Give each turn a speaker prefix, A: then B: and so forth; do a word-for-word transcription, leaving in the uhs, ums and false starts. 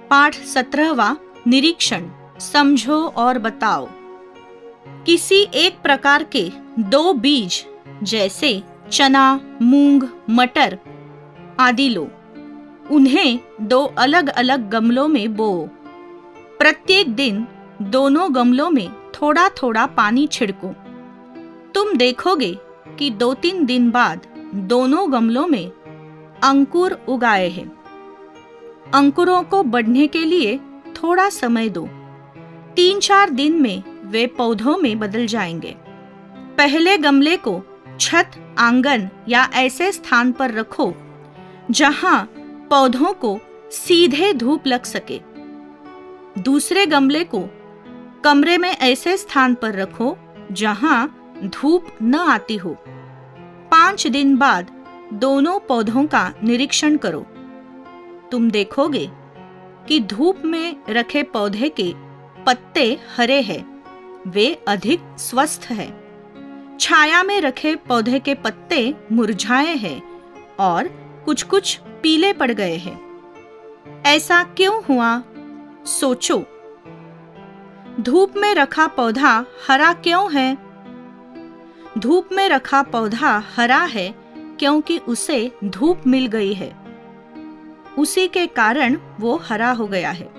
A: पाठ सत्रहवां। निरीक्षण। समझो और बताओ। किसी एक प्रकार के दो बीज जैसे चना, मूंग, मटर आदि लो। उन्हें दो अलग अलग गमलों में बोओ। प्रत्येक दिन दोनों गमलों में थोड़ा थोड़ा पानी छिड़को। तुम देखोगे कि दो तीन दिन बाद दोनों गमलों में अंकुर उगाए हैं। अंकुरों को बढ़ने के लिए थोड़ा समय दो। तीन चार दिन में वे पौधों में बदल जाएंगे। पहले गमले को छत, आंगन या ऐसे स्थान पर रखो जहां पौधों को सीधे धूप लग सके। दूसरे गमले को कमरे में ऐसे स्थान पर रखो जहां धूप न आती हो। पांच दिन बाद दोनों पौधों का निरीक्षण करो। तुम देखोगे कि धूप में रखे पौधे के पत्ते हरे हैं, वे अधिक स्वस्थ हैं। छाया में रखे पौधे के पत्ते मुरझाए हैं और कुछ कुछ पीले पड़ गए हैं। ऐसा क्यों हुआ? सोचो। धूप में रखा पौधा हरा क्यों है? धूप में रखा पौधा हरा है क्योंकि उसे धूप मिल गई है। उसी के कारण वो हरा हो गया है।